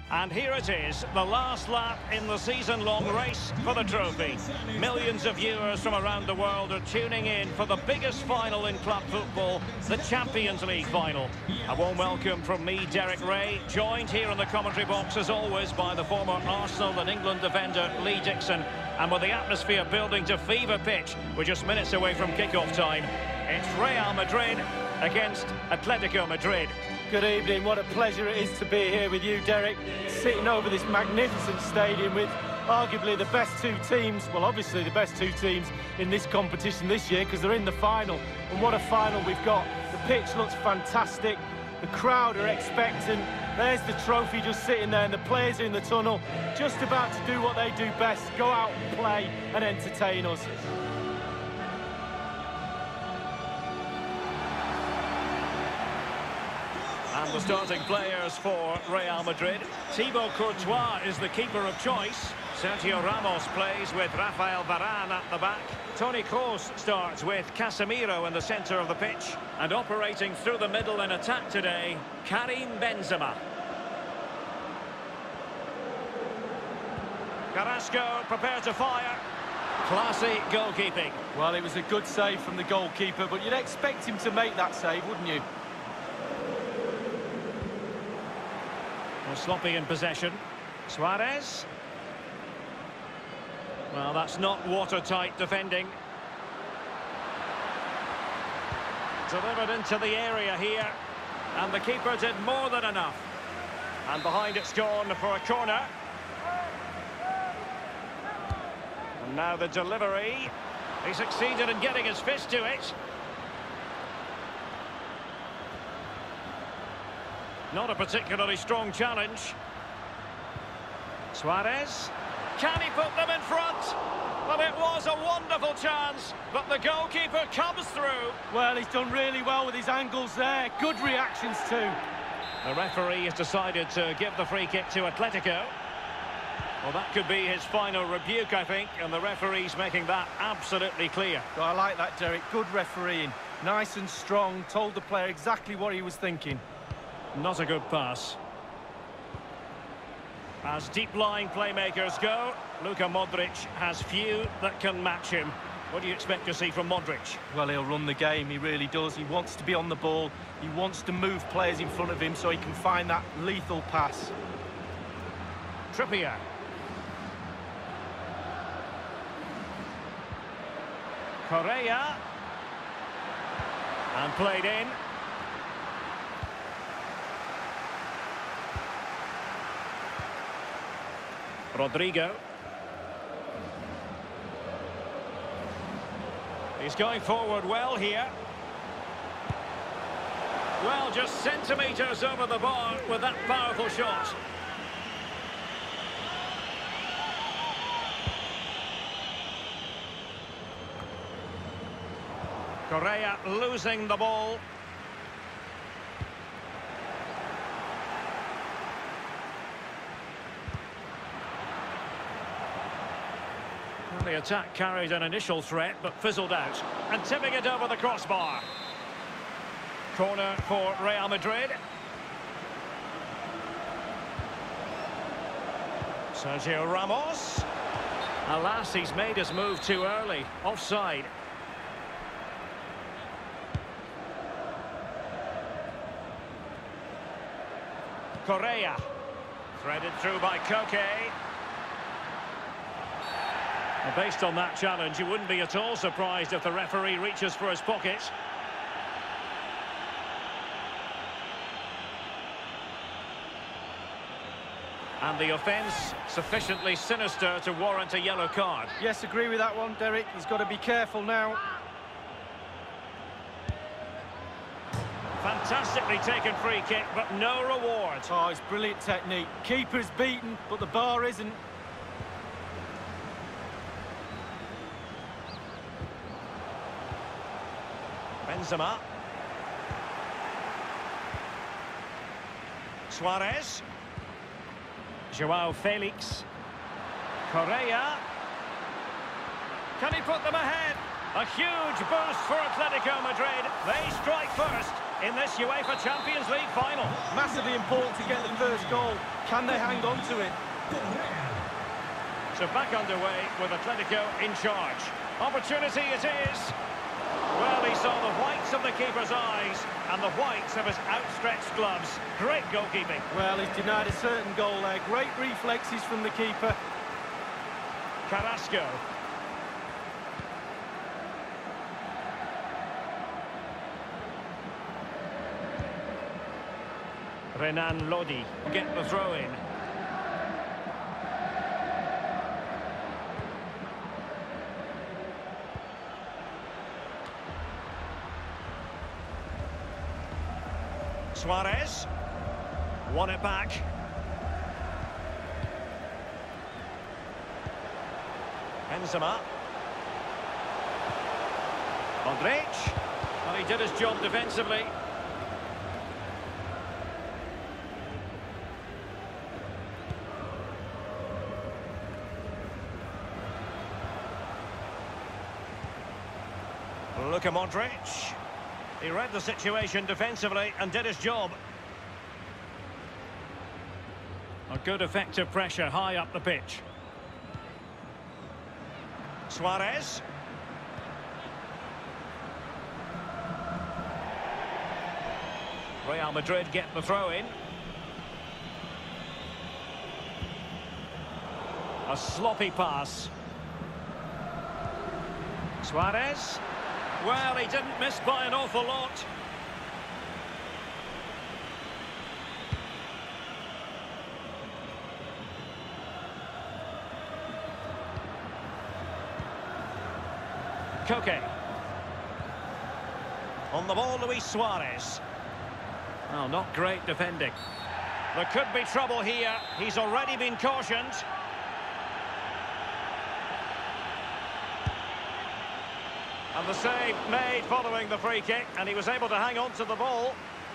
And here it is, the last lap in the season-long race for the trophy. Millions of viewers from around the world are tuning in for the biggest final in club football, the Champions League final. A warm welcome from me, Derek Ray, joined here in the commentary box as always by the former Arsenal and England defender Lee Dixon. And with the atmosphere building to fever pitch, we're just minutes away from kick-off time. It's Real Madrid against Atletico Madrid. Good evening, what a pleasure it is to be here with you, Derek, sitting over this magnificent stadium with arguably the best two teams, well obviously the best two teams in this competition this year because they're in the final, and what a final we've got. The pitch looks fantastic, the crowd are expectant, there's the trophy just sitting there and the players are in the tunnel, just about to do what they do best, go out and play and entertain us. And the starting players for Real Madrid. Thibaut Courtois is the keeper of choice. Sergio Ramos plays with Rafael Varane at the back. Toni Kroos starts with Casemiro in the centre of the pitch. And operating through the middle in attack today, Karim Benzema. Carrasco prepared to fire. Classy goalkeeping. Well, it was a good save from the goalkeeper, but you'd expect him to make that save, wouldn't you? Sloppy in possession. Suarez. Well, that's not watertight defending. Delivered into the area here. And the keeper did more than enough. And behind it's gone for a corner. And now the delivery. He succeeded in getting his fist to it. Not a particularly strong challenge. Suarez. Can he put them in front? Well, it was a wonderful chance, but the goalkeeper comes through. Well, he's done really well with his angles there. Good reactions too. The referee has decided to give the free kick to Atletico. Well, that could be his final rebuke, I think, and the referee's making that absolutely clear. Well, I like that, Derek. Good refereeing. Nice and strong. Told the player exactly what he was thinking. Not a good pass. As deep-lying playmakers go, Luka Modric has few that can match him. What do you expect to see from Modric? Well, he'll run the game, he really does. He wants to be on the ball. He wants to move players in front of him so he can find that lethal pass. Trippier. Correa. And played in. Rodrigo. He's going forward well here. Well, just centimetres over the bar with that powerful shot. Correa losing the ball. The attack carried an initial threat, but fizzled out. And tipping it over the crossbar. Corner for Real Madrid. Sergio Ramos. Alas, he's made his move too early. Offside. Correa. Threaded through by Koke. Based on that challenge, you wouldn't be at all surprised if the referee reaches for his pocket. And the offence sufficiently sinister to warrant a yellow card. Yes, agree with that one, Derek. He's got to be careful now. Fantastically taken free kick, but no reward. Oh, it's brilliant technique. Keeper's beaten, but the bar isn't. Benzema. Suarez. Joao Felix. Correa. Can he put them ahead? A huge boost for Atletico Madrid. They strike first. in this UEFA Champions League final. Massively important to get the first goal. Can they hang on to it? So back underway with Atletico in charge. Opportunity it is. Well, he saw the whites of the keeper's eyes and the whites of his outstretched gloves. Great goalkeeping. Well, he's denied a certain goal there. Great reflexes from the keeper. Carrasco. Renan Lodi get the throw in. Suarez won it back. Benzema. Modric. Well, he did his job defensively. Luka Modric. He read the situation defensively and did his job. A good effective pressure high up the pitch. Suarez. Real Madrid get the throw in. A sloppy pass. Suarez. Well, he didn't miss by an awful lot. Koke. On the ball, Luis Suarez. Oh, not great defending. There could be trouble here. He's already been cautioned. And the save made following the free kick, and he was able to hang on to the ball.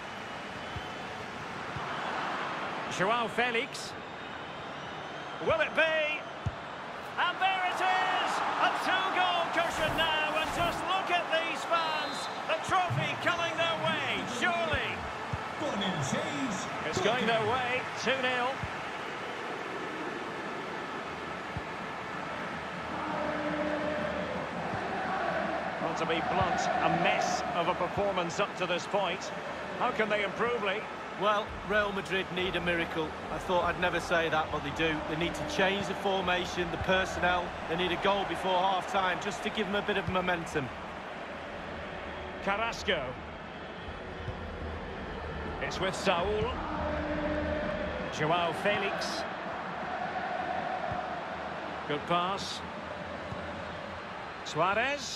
Joao Felix. Will it be? And there it is! A two-goal cushion now, and just look at these fans. The trophy coming their way, surely. It's going their way, 2-0. Well, to be blunt, a mess of a performance up to this point. How can they improve, Lee? Well, Real Madrid need a miracle. I thought I'd never say that, but they do. They need to change the formation, the personnel. They need a goal before half-time just to give them a bit of momentum. Carrasco. It's with Saul. Joao Felix. Good pass. Suarez.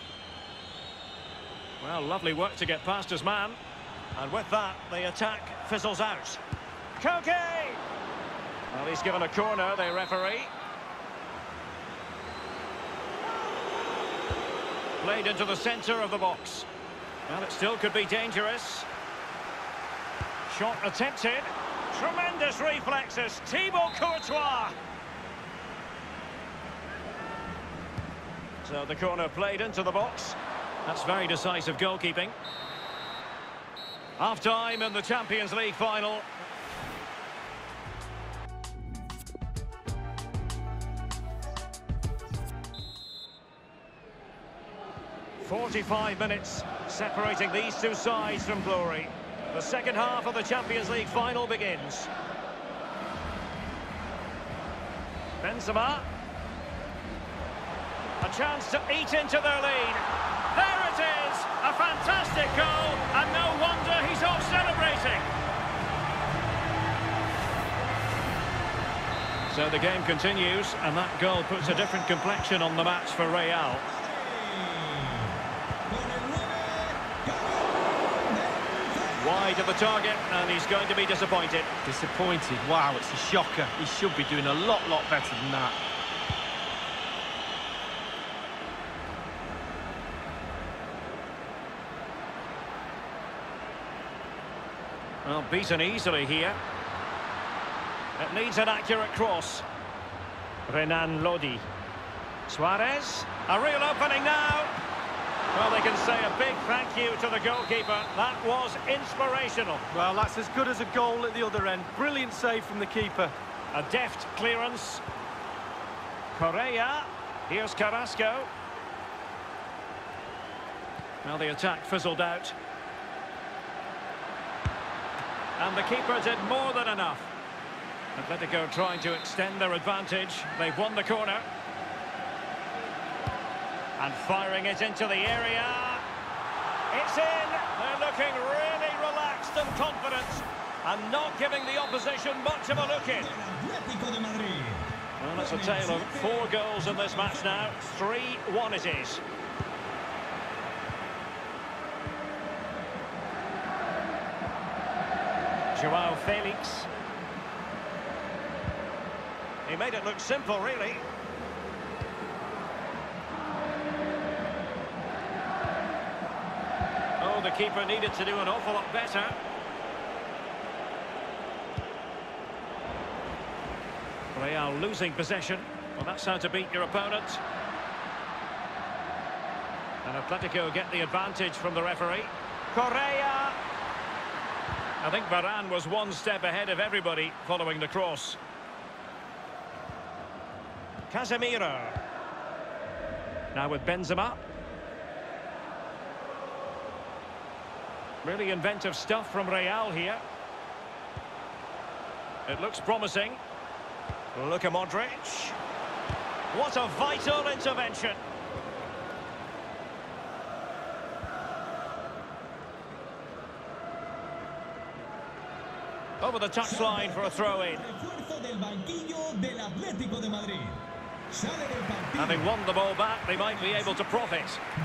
Well, lovely work to get past his man. And with that, the attack fizzles out. Koke! Well, he's given a corner, the referee. Played into the centre of the box. Well, it still could be dangerous. Shot attempted. Tremendous reflexes. Thibaut Courtois. So the corner played into the box. That's very decisive goalkeeping. Half-time in the Champions League final. "45 minutes separating these two sides from glory. The second half of the Champions League final begins. Benzema. A chance to eat into their lead. There it is! A fantastic goal, and no wonder he's off celebrating. So the game continues, and that goal puts a different complexion on the match for Real. Wide of the target, and he's going to be disappointed. Disappointed? Wow, it's a shocker. He should be doing a lot better than that. Well, beaten easily here. It needs an accurate cross. Renan Lodi. Suarez. A real opening now. Well, they can say a big thank you to the goalkeeper. That was inspirational. Well, that's as good as a goal at the other end. Brilliant save from the keeper. A deft clearance. Correa. Here's Carrasco. Well, the attack fizzled out. And the keeper did more than enough. Atletico trying to extend their advantage. They've won the corner. And firing it into the area. It's in. They're looking really relaxed and confident. And not giving the opposition much of a look in. Well, it's a tale of 4 goals in this match now. 3-1 it is. Joao Felix. He made it look simple, really. Oh, the keeper needed to do an awful lot better. Real losing possession. Well, that's how to beat your opponent. And Atletico get the advantage from the referee. Correa. I think Varane was one step ahead of everybody following the cross. Casemiro. Now with Benzema. Really inventive stuff from Real here. It looks promising. Luka Modric. What a vital intervention. Over the touchline for a throw-in. Having won the ball back, they might be able to profit.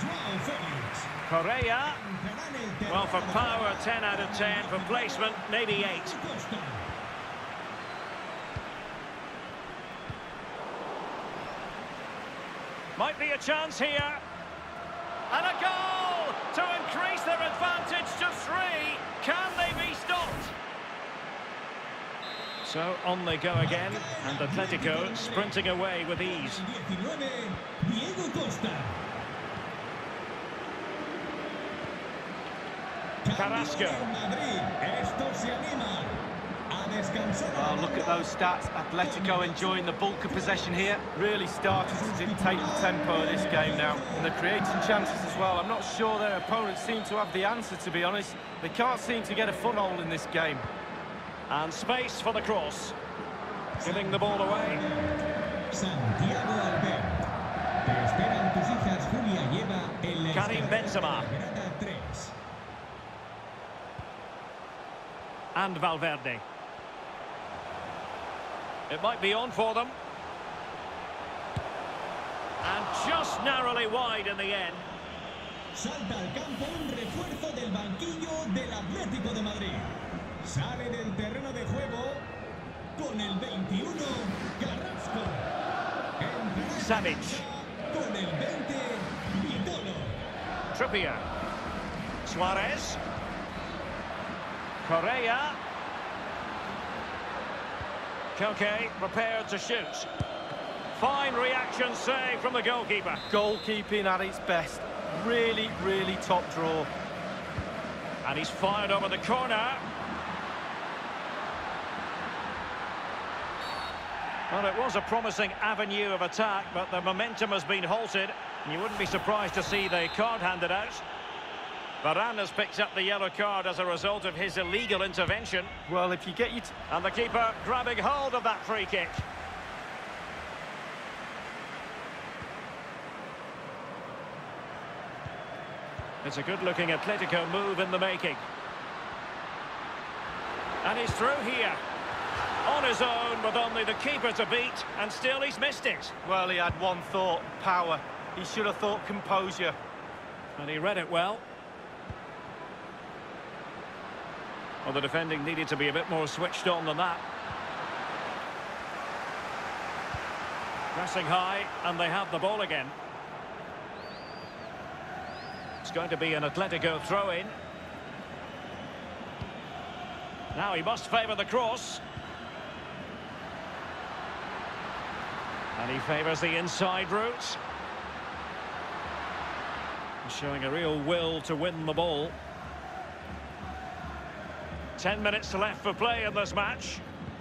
Correa. Well, for power, 10 out of 10. For placement, maybe 8. Might be a chance here. And a goal to increase their advantage to 3. Can they be stopped? So on they go again, and Atletico sprinting away with ease. Carrasco. Oh, look at those stats. Atletico enjoying the bulk of possession here. Really starting to dictate the tempo of this game now. And they're creating chances as well. I'm not sure their opponents seem to have the answer, to be honest. They can't seem to get a foothold in this game. And space for the cross. Giving the ball away. Karim Benzema. And Valverde. It might be on for them. And just narrowly wide in the end. Salta al campo un refuerzo del banquillo del Atlético de Madrid. Sale del terreno de juego con el 21, Carrasco. Savic. Con el 20, Vitolo. Trippier. Suarez. Correa. Koke prepared to shoot. Fine reaction save from the goalkeeper. Goalkeeping at its best. Really, really top draw. And he's fired over the corner. Well, it was a promising avenue of attack, but the momentum has been halted. You wouldn't be surprised to see the card handed out. Varane has picked up the yellow card as a result of his illegal intervention. Well, if you get And the keeper grabbing hold of that free kick. It's a good-looking Atletico move in the making. And he's through here. On his own with only the keeper to beat, and still he's missed it. Well, he had one thought, power. He should have thought composure. And he read it well. Well, the defending needed to be a bit more switched on than that. Pressing high, and they have the ball again. It's going to be an Atletico throw-in. Now he must favour the cross. And he favours the inside route. showing a real will to win the ball. 10 minutes left for play in this match.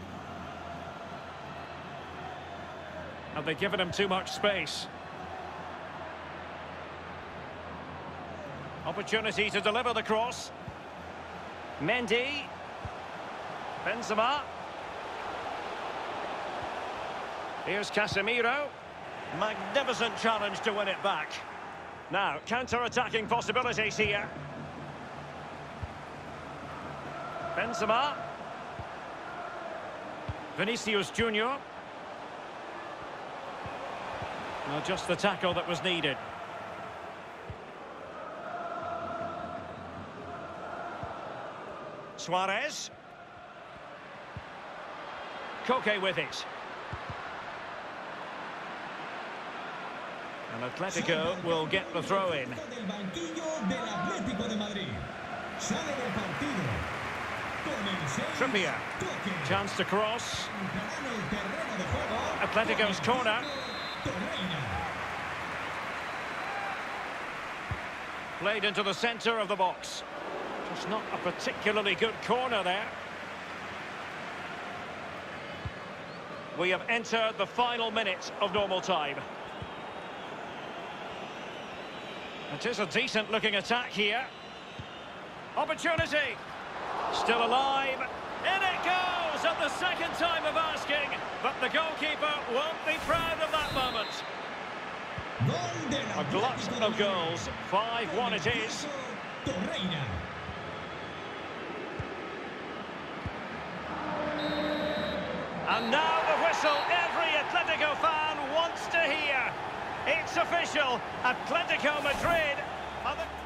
Have they given him too much space? Opportunity to deliver the cross. Mendy. Benzema. Here's Casemiro. Magnificent challenge to win it back. Now, counter-attacking possibilities here. Benzema. Vinicius Junior. Well, just the tackle that was needed. Suarez. Koke with it. And Atletico will get the throw in. Trippier. Chance to cross. Atletico's corner. Played into the centre of the box. Just not a particularly good corner there. We have entered the final minute of normal time. It is a decent-looking attack here. Opportunity. Still alive. In it goes at the second time of asking. But the goalkeeper won't be proud of that moment. A glut of goals. 5-1 it is. And now the whistle every Atletico fan wants to hear. It's official. Atletico Madrid are the...